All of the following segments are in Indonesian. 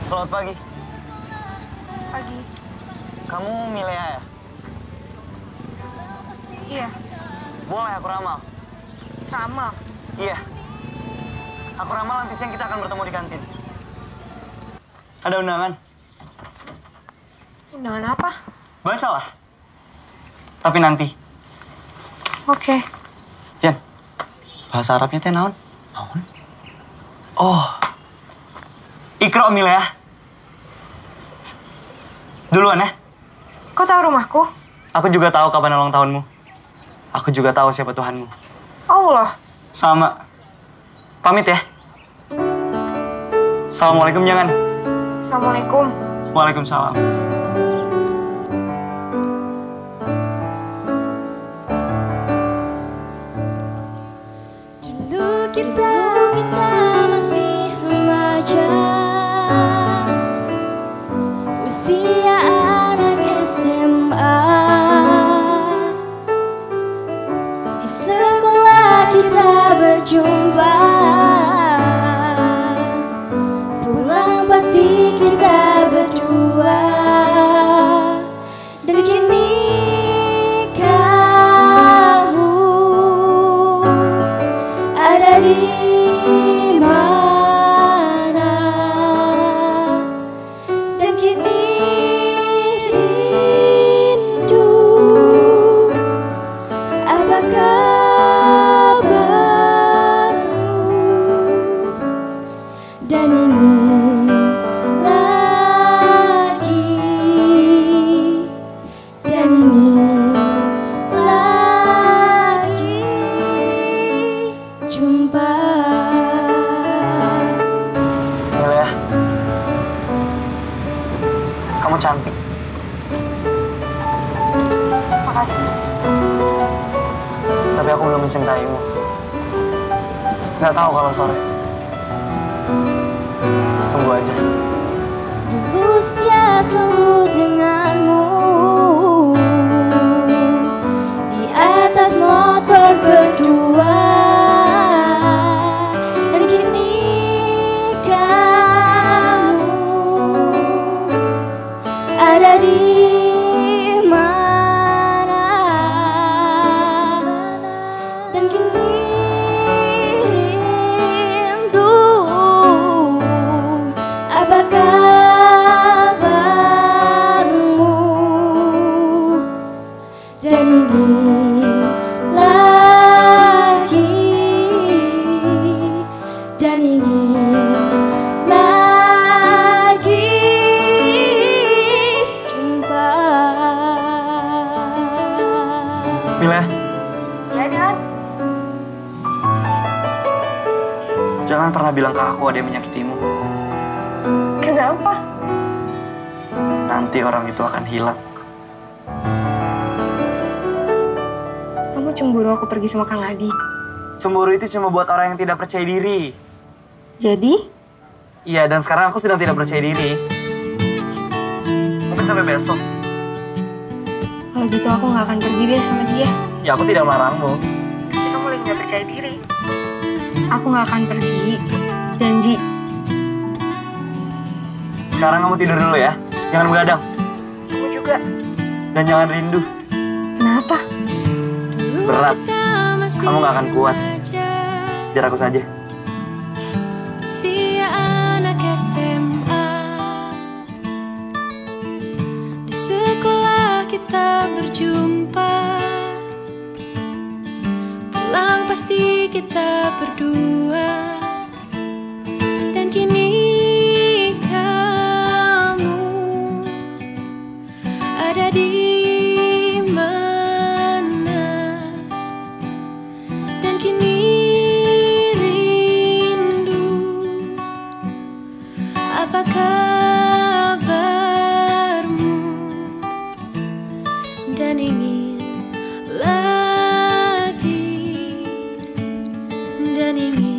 Selamat pagi. Pagi. Kamu Milea ya? Iya. Boleh aku ramal? Ramal? Iya. Aku ramal nanti siang kita akan bertemu di kantin. Ada undangan? Undangan apa? Bacalah. Tapi nanti. Oke. Yan, bahasa Arabnya teh naon? Naon? Oh. Ikro Milea. Duluan ya. Kau tahu rumahku? Aku juga tahu kapan ulang tahunmu. Aku juga tahu siapa Tuhanmu. Allah. Sama. Pamit ya. Assalamualaikum jangan. Assalamualaikum. Waalaikumsalam. Dulu kita masih remaja, usia anak SMA. Di sekolah kita berjumpa, pulang pasti kita berdua. Dan kini kamu ada di mana? Dan kini rindu, apa kabarmu? Dan ingin lagi, dan ingin lagi jumpa. Milea. Kamu cantik. Makasih. Tapi aku belum mencintaimu. Nggak tahu kalau sore. Tunggu aja. Dulu setia selalu denganmu, di atas motor berdua. Dan kini kamu ada di mana? Dan kini rindu, apa kabarmu? Dan ingin lagi, dan ingin lagi jumpa. Milea, Ya, Dilan. jangan pernah bilang ke aku ada yang menyakitimu. Kenapa? Nanti orang itu akan hilang. Kamu cemburu aku pergi sama Kang Adi. Cemburu itu cuma buat orang yang tidak percaya diri. Jadi? Iya, dan sekarang aku sedang tidak percaya diri. Mungkin sampai besok. Kalau gitu aku nggak akan pergi deh sama dia. Ya, aku tidak melarangmu. Tapi kamu lagi nggak percaya diri. Aku nggak akan pergi. Janji. Sekarang kamu tidur dulu ya. Jangan begadang. Kamu juga. Dan jangan rindu. Kenapa? Berat. Kamu nggak akan kuat. Biar aku saja. Usia anak SMA, di sekolah kita berjumpa, pulang pasti kita berdua. Dan kini kamu ada di mana? Dan kini rindu, apa kabarmu? Dan ingin lagi, dan ingin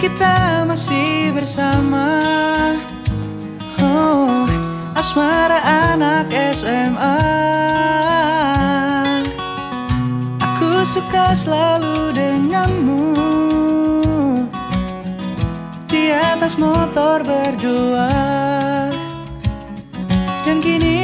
kita masih bersama. Oh, asmara anak SMA. Aku suka selalu denganmu di atas motor berdua. Dan kini